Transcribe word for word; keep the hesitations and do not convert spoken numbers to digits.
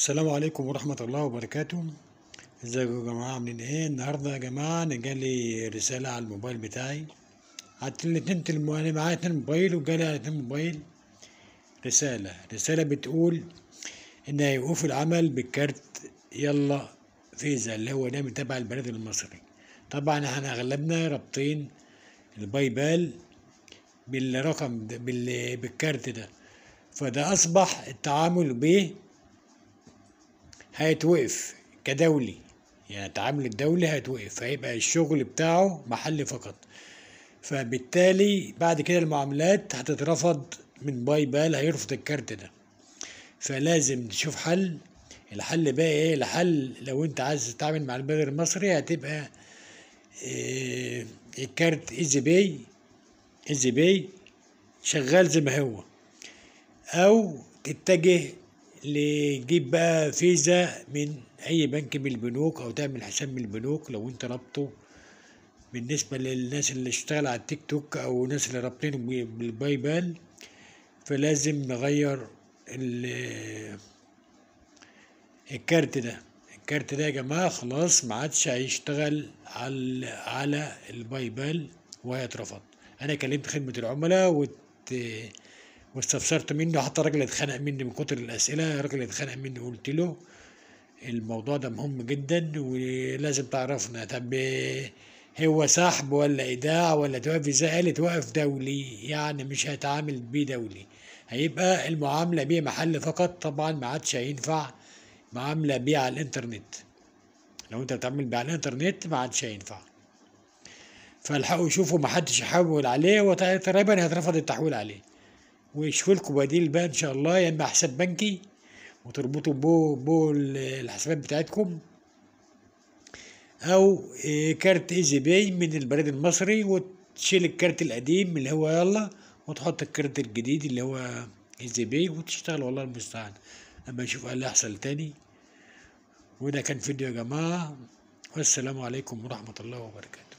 السلام عليكم ورحمة الله وبركاته. ازيكم يا جماعة، عاملين ايه؟ النهاردة يا جماعة انا جالي رسالة على الموبايل بتاعي، على الاتنين تلم- انا معايا اتنين موبايل، وجالي على اتنين موبايل رسالة رسالة بتقول ان هيوقفوا العمل بالكارت يلا فيزا اللي هو ده من تبع البريد المصري. طبعا احنا اغلبنا رابطين الباي بال بالرقم ده بال- بالكارت ده، فده اصبح التعامل به هيتوقف كدولي. يعني التعامل الدولي هيتوقف، هيبقى الشغل بتاعه محلي فقط. فبالتالي بعد كده المعاملات هتترفض من باي بال، هيرفض الكارت ده. فلازم تشوف حل. الحل بقى ايه؟ الحل لو انت عايز تتعامل مع البلد المصري هتبقى إيه؟ الكارت ايزي باي ايزي باي شغال زي ما هو، او تتجه لجيب بقى فيزا من اي بنك من البنوك، او تعمل حساب من البنوك لو انت رابطه. بالنسبة للناس اللي اشتغل على التيك توك او الناس اللي رابطينه بالباي بال، فلازم نغير ال- الكارت ده. الكارت ده يا جماعة خلاص ما عادش هيشتغل على على الباي بال وهيترفض. انا كلمت خدمة العملاء وت واستفسرت منه، حتى الراجل اتخانق مني من كتر الاسئله. الراجل اتخانق مني، قلت له الموضوع ده مهم جدا ولازم تعرفنا. طب هو سحب ولا ايداع ولا توقف ازاي؟ قال توقف دولي، يعني مش هيتعامل بيه دولي، هيبقى المعامله بيه محل فقط. طبعا ما عادش هينفع معامله بيه على الانترنت. لو انت بتعمل بيه على الانترنت ما عادش هينفع. فالحقوا يشوفوا ما حدش يحول عليه، وتقريبا هيترفض التحويل عليه. ويشوفوا لكم بديل بقى ان شاء الله، يا اما حساب بنكي وتربطوا بو بو الحسابات بتاعتكم، او إيه كارت ايزي باي من البريد المصري، وتشيل الكارت القديم اللي هو يلا، وتحط الكارت الجديد اللي هو ايزي باي وتشتغل. والله المستعان، اما نشوف ايه اللي هيحصل تاني. وده كان فيديو يا جماعة، والسلام عليكم ورحمة الله وبركاته.